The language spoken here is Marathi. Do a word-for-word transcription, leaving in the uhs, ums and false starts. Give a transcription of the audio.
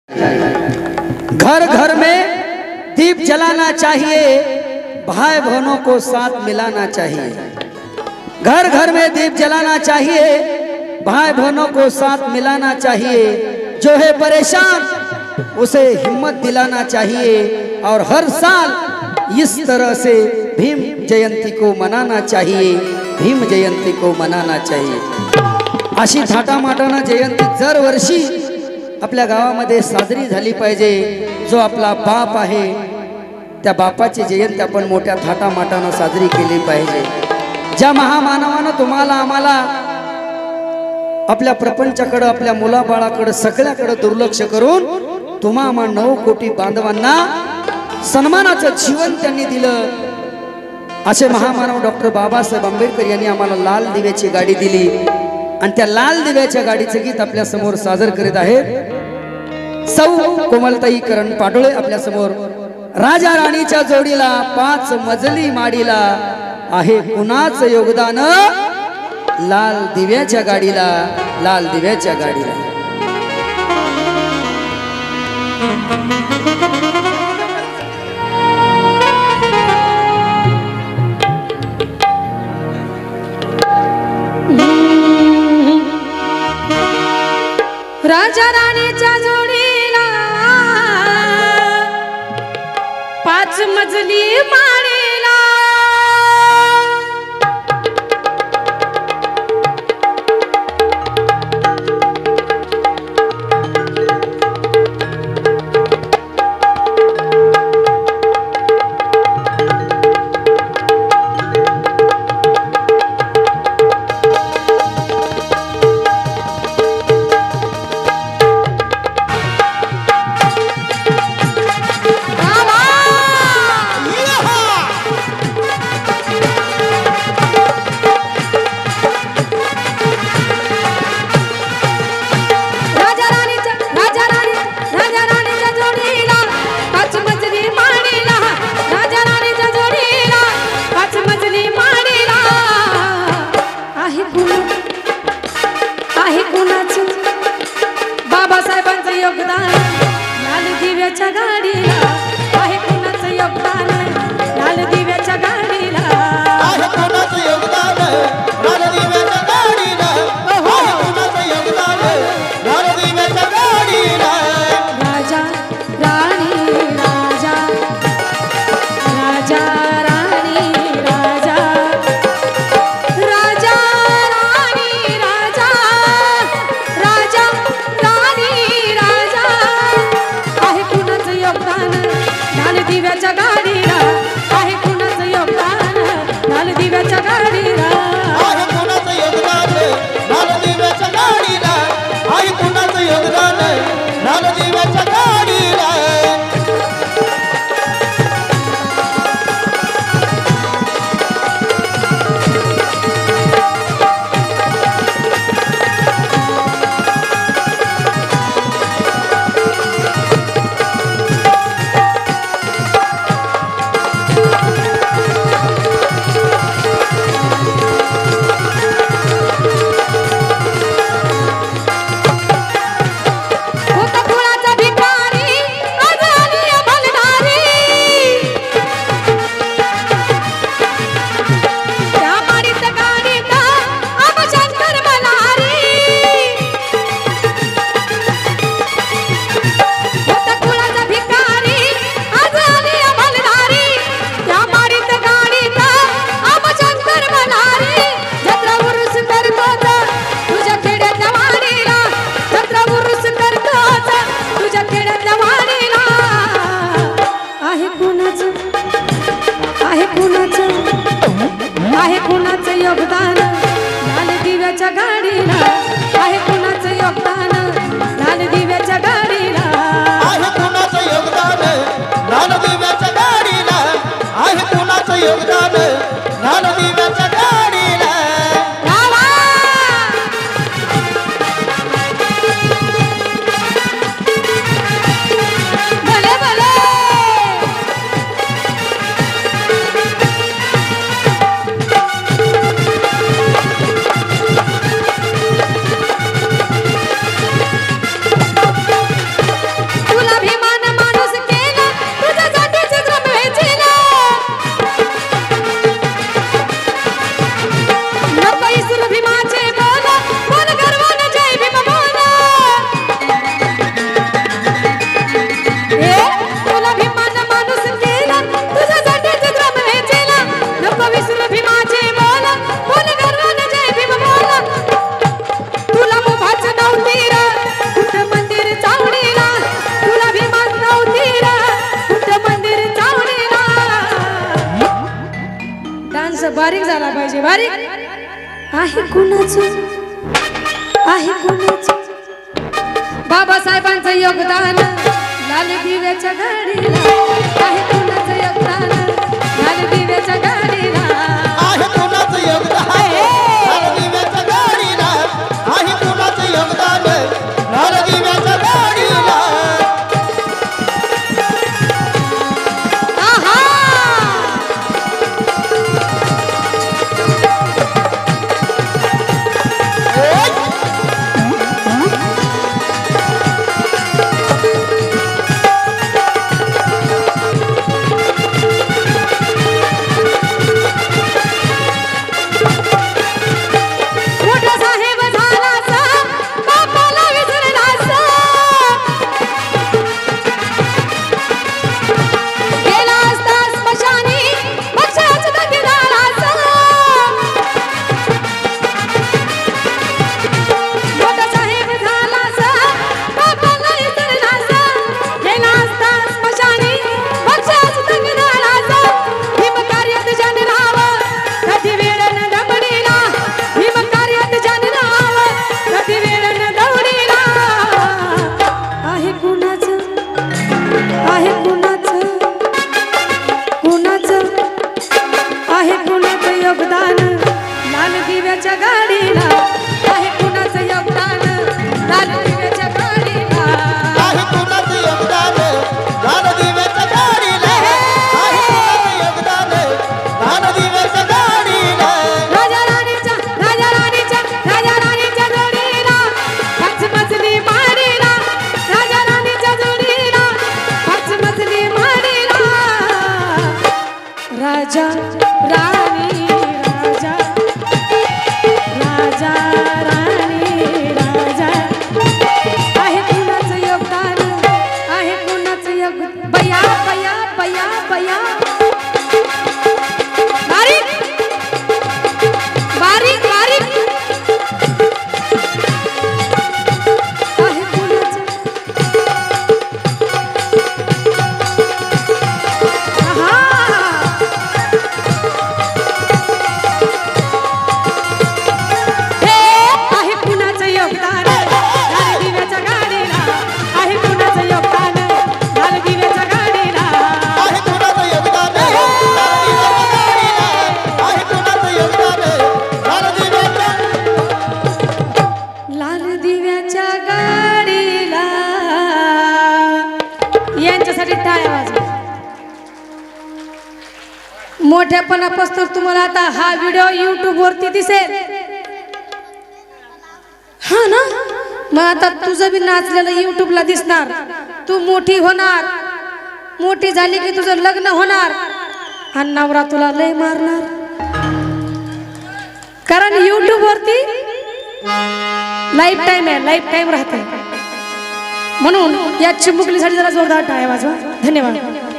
घर घर में दीप जलाना चाहिए, भाई बहनों को साथ मिलाना चाहिए। घर घर में दीप जलाना चाहिए, भाई बहनों को साथ मिलाना चाहिए। जो है परेशान उसे हिम्मत दिलाना चाहिए और हर साल इस तरह से भीम जयंती को मनाना चाहिए। भीम जयंती को मनाना चाहिए। अशी थाटामाटानं जयंती दरवर्षी आपल्या गावामध्ये साजरी झाली पाहिजे। जो आपला बाप आहे त्या बापाची जयंती आपण मोठ्या थाटामाटानं साजरी केली पाहिजे। ज्या महामानवानं तुम्हाला आम्हाला आपल्या प्रपंचाकडे, आपल्या मुलाबाळाकडे, सगळ्याकडे दुर्लक्ष करून तुम्हा आम्हा नऊ कोटी बांधवांना सन्मानाचं जीवन त्यांनी दिलं। असे महामानव डॉक्टर बाबासाहेब आंबेडकर यांनी आम्हाला लाल दिव्याची गाडी दिली आणि त्या लाल दिव्याच्या गाडीचं गीत आपल्या समोर सादर करीत आहेत सौ कोमलताई करण पाडोळे आपल्या समोर। राजा राणीच्या जोडीला पाच मजली माडीला आहे कुणाचं योगदान, लाल दिव्याच्या गाडीला, लाल दिव्याच्या गाडीला। राजा राणीच्या जोडीला पाच मजली माडीला बाबासाहेबांचं योगदान, लाल दिव्याच्या गाडीला आहे कुणाचं योगदान, लाल दिव्याच्या गाडीला आहे कुणाचं योगदान, लाल दिव्याच्या गाडीला आहे कुणाचं योगदान, लाल दिव्याच्या गाडीला। राजा राणी राजा, राजा राणी राजा, राजा राणी राजा, राजा राणी राजा आहे कुणाचं योगदान, पाहिजे बारीक आहे कुणाचं आहे कुणाचं बाबासाहेबांचं योगदान लाल दिव्याच्या गाडीला आहे कुणाचं योगदान लाल दिव्याच्या गाडीला आहे कुणाचं योगदान लाल दिव्याच्या गाडीला आहे कुणाचं योगदान लाल दिव्याच्या गाडीला आहा मोठा साहेब झालासा बापाला विसरलासा गेला असता स्मशानी पक्षाचं दगडालासा मोठा साहेब झालासा बापाला विसरलासा गेला असता स्मशानी पक्षाचं दगडालासा भीम कार्यात जन राहावं कधी वेळ न दमडीला भीम कार्यात जन राहावं कधी वेळ न दमडीला आहे कुणाचं आहे कुणाचं कुणाचं आहे कुणाचं योगदान लाल दिव्याच्या गाडीला आहे कुणाचं योगदान लाल दिव्याच्या गाडीला आहे कुणाचं योगदान लाल दिव्याच्या गाडीला आहे कुणाचं योगदान लाल दिव्याच्या गाडीला राजा राणीच्या राजा राणीच्या राजा राणीच्या जोडीला पाच मजली माडीला राजा राणीच्या जोडीला पाच मजली माडीला राजा राणी राजा राजा राणी राजा आहे कुणाचं योगदान आहे कुणाचं योगदान बया बया बया बया बारीक बारीक बारीक आहे कुणाचं आहा हे आहे कुणाचं योगदान लाल दिव्याच्या गाडीला आहे कुणाचं योगदान लाल दिव्याच्या गाडीला आहे कुणाचं योगदान लाल दिव्याच्या लाल दिव्याच्या गाडीला यांच्यासाठी टाळ्या वाजवा मोठ्यापणापासून तुम्हाला आता हा व्हिडिओ युट्यूब वरती दिसेल हा ना मग आता तुझं बी नाचलेलं युट्यूबला दिसणार तू मोठी होणार मोठी झाली की तुझं लग्न होणार आणि नवरा तुला लय मारणार कारण युट्यूब वरती लाईफ टाइम आहे लाईफ टाइम राहते म्हणून या चिमुकलीसाठी जरा जोरदार टाळ्या वाजवा धन्यवाद